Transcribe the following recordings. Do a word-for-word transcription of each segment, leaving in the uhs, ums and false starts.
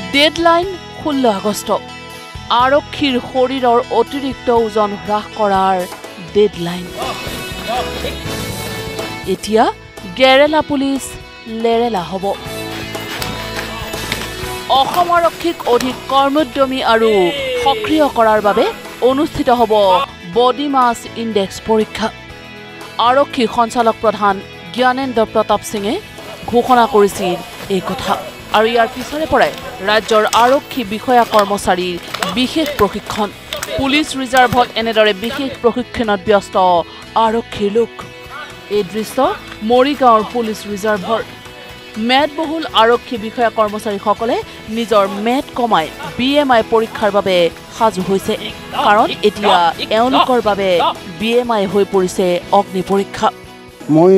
Deadline ষোল্ল আগষ্ট আৰক্ষীৰ শৰীৰৰ অতিৰিক্ত ওজন হ্ৰাস কৰাৰ ডেডলাইন এতিয়া গেৰেলা পুলিচ লেৰেলা হ'ব অসম আৰক্ষীক অধিক কৰ্মোদ্যমী আৰু সক্ৰিয় কৰাৰ বাবে অনুষ্ঠিত হ'ব বডি মাছ ইণ্ডেক্স পৰীক্ষা আৰক্ষী সঞ্চালক প্ৰধান জ্ঞানেন্দ্ৰ প্ৰতাপ সিঙে ঘোষণা কৰিছিল এই কথা আৰু ইয়াৰ পিছৰে পৰাই ৰাজ্যৰ আৰক্ষী বিষয়া কৰ্মচাৰীৰ বিশেষ প্ৰশিক্ষণ পুলিচ ৰিজাৰ্ভত এনেদৰে বিশেষ প্ৰশিক্ষণত ব্যস্ত আৰক্ষীৰ লোক এই দৃশ্য মৰিগাঁৱৰ পুলিচ ৰিজাৰ্ভৰ মেদবহুল আৰক্ষী বিষয়া কৰ্মচাৰীসকলে নিজৰ মেদ কমাই বি এম আই পৰীক্ষাৰ বাবে সাজু হৈছে কাৰণ এতিয়া এওঁলোকৰ বাবে বি এম আই হৈ পৰিছে অগ্নি পৰীক্ষা মই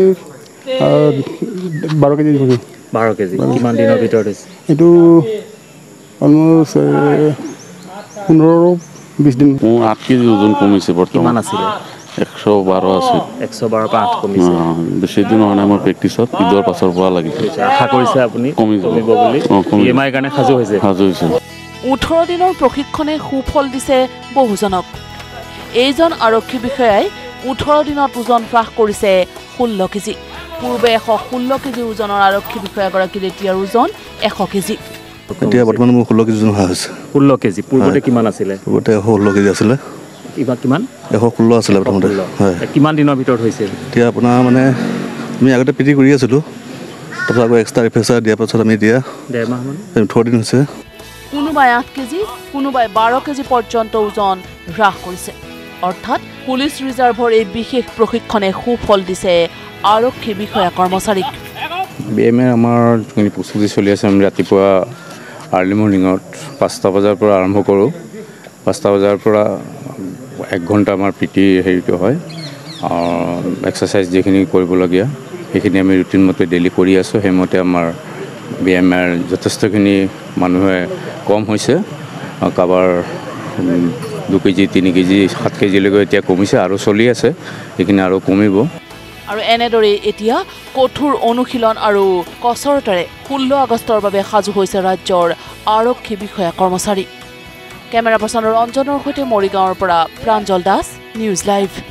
বাৰ কেজি বাৰ কেজি কিমান দিনৰ ভিতৰত হৈছে এইটো অলমষ্ট পোন্ধৰ বিছ দিন মোৰ আঠ কেজি ওজন কমিছে বৰ্তমান আছিলে একশ বাৰ আছে একশ বাৰৰ পৰা আঠ কমিছে বেছি দিন হোৱা নাই মোৰ প্ৰেক্টিছত ঈদৰ পাছৰ পৰা লাগিছে আশা কৰিছে আপুনি কমিব বুলি বি এম আইৰ কাৰণে সাজু হৈছে সাজু হৈছে ওঠৰ দিনৰ প্ৰশিক্ষণে সুফল দিছে বহুজনক এইজন আৰক্ষী বিষয়াই ওঠৰ দিনত ওজন হ্ৰাস কৰিছে ষোল্ল কেজি পূৰ্বে এশ ষোল্ল কেজি ওজনৰ আৰক্ষী বিষয়াগৰাকীৰ এতিয়াৰ ওজন এশ কেজি এতিয়া বৰ্তমান মোৰ ষোল্ল কেজি ওজন হোৱা হৈছে ষোল্ল কেজি পূৰ্বতে কিমান আছিলে পূৰ্বতে এশ ষোল্ল কেজি আছিলে কিমান কিমান এশ ষোল্ল আছিলে প্ৰথমতে হয় কিমান দিনৰ ভিতৰত হৈছে এতিয়া আপোনাৰ মানে আমি আগতে পি টি কৰি আছিলোঁ তাৰপিছত আকৌ এক্সট্ৰা ৰিফ্ৰেছাৰ দিয়াৰ পাছত আমি এতিয়া ডেৰ মাহমান ওঠৰ দিন হৈছে কোনোবাই আঠ কেজি কোনোবাই বাৰ কেজি পৰ্যন্ত ওজন হ্ৰাস কৰিছে অৰ্থাৎ পুলিচ ৰিজাৰ্ভৰ এই বিশেষ প্ৰশিক্ষণে সুফল দিছে আৰক্ষী বিষয়া কৰ্মচাৰীক বি এম এ আমাৰ যিখিনি প্ৰস্তুতি চলি আছে আমি ৰাতিপুৱা আৰ্লি মৰ্ণিঙত পাঁচটা বজাৰ পৰা আৰম্ভ কৰোঁ পাঁচটা বজাৰ পৰা এক ঘণ্টা আমাৰ পি টি হেৰিটো হয় এক্সাৰচাইজ যিখিনি কৰিবলগীয়া সেইখিনি আমি ৰুটিন মতে ডেইলি কৰি আছোঁ সেইমতে আমাৰ বি এম এৰ যথেষ্টখিনি মানুহে কম হৈছে কাৰোবাৰ দুই কেজি তিনি কেজি সাত কেজিলৈকে এতিয়া কমিছে আৰু চলি আছে সেইখিনি আৰু কমিব আৰু এনেদৰে এতিয়া কঠোৰ অনুশীলন আৰু কচৰতেৰে ষোল্ল আগষ্টৰ বাবে সাজু হৈছে ৰাজ্যৰ আৰক্ষী বিষয়া কৰ্মচাৰী কেমেৰা পাৰ্চন ৰঞ্জনৰ সৈতে মৰিগাঁৱৰ পৰা প্ৰাঞ্জল দাস নিউজ লাইভ।